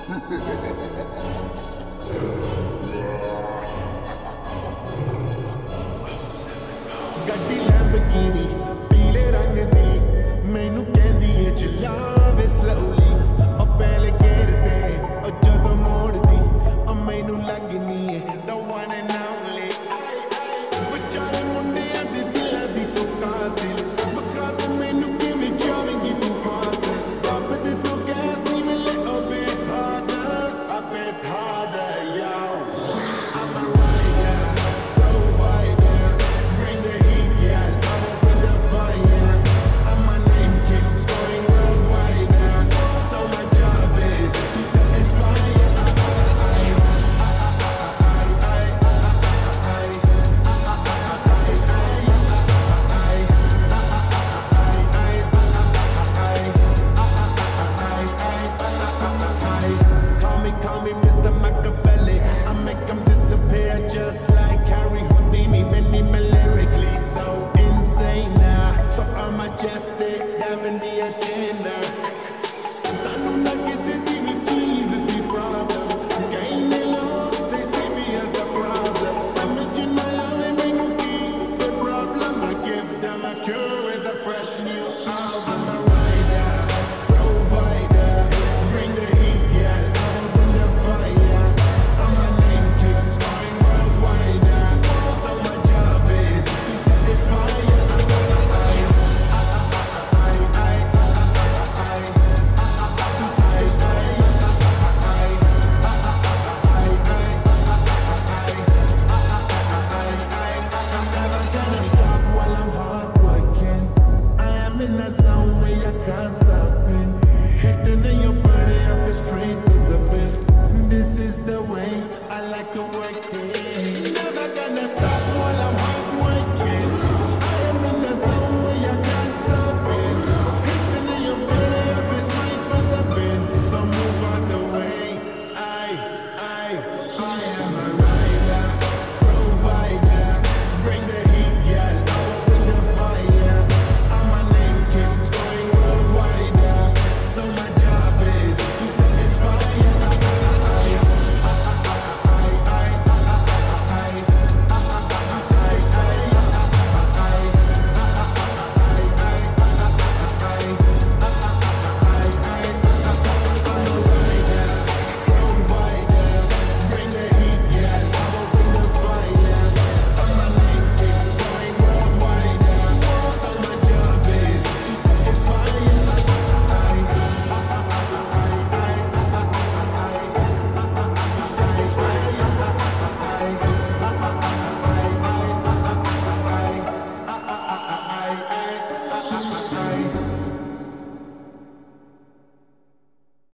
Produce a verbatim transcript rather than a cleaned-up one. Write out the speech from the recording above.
ਗੱਡੀ ਲੈਂਬਰਗਿਨੀ ਪੀਲੇ ਰੰਗ ਦੀ ਮੈਨੂੰ ਕਹਿੰਦੀ ਏ ਚਲਾਵੇ ਸਲੋਲੀ ਉਹ ਪਹਿਲੇ ਗੇਰ ਤੇ ਉਹ ਜਦੋਂ ਮੋੜਦੀ ਉਹ ਮੈਨੂੰ ਲੱਗਨੀ ਏ the one and only ਵਿਚਾਰੇ ਮੁੰਡਿਆਂ ਦੇ ਦਿਲਾਂ ਦੀ ਤੂੰ ਕਾਤਿਲ ਮਖਾ ਤੇ ਮੈਨੂੰ ਕਿਵੇਂ ਜਾਵੇਂਗੀ ਤੂੰ ਫਾਸਟ ਰੱਬ ਦੇ ਤੋਂ ਗੈਸ ਨਹੀਂ ਮਿਲੇ ਉਹ ਬੇਹਾਦਾ ਆ ਬੇਹਾਦਾ ਯਾਰ I'm a rider, provider, bring the heat, yeah, I'll open the fire. And my name keeps going worldwide, so my job is to satisfy you. Call me, call me Mister Machiavelli. I make them disappear just like Harry Houdini. Benny me lyrically so insane now. So I'm majestic, having the agenda. Sanu na kisi di vi cheese di problem. Kahin log they see me as a problem. Samajh na aave mainu ki the problem. I give them a cure with a fresh new album. A rider, provider, bring the heat, yeah, I'll open the fire. And my name keeps going worldwide, so my job is to satisfy you. Stop while I'm hardworking. I am in a zone where I can't stop it. Hitting in your body, I feel straight to the bit. This is the way I like to work it.